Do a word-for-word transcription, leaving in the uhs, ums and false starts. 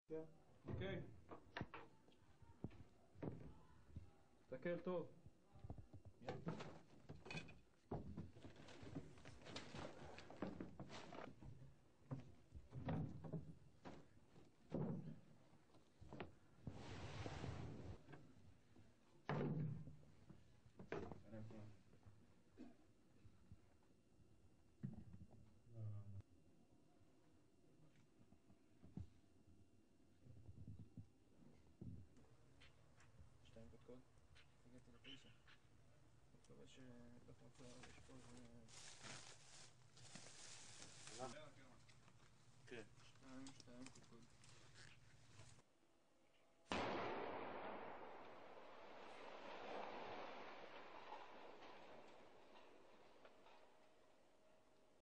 כן. אוקיי. תסתכל טוב. שתיים קודקוד, הגעתי לתשע. אני מקווה שלא תמצא, יש פה איזה...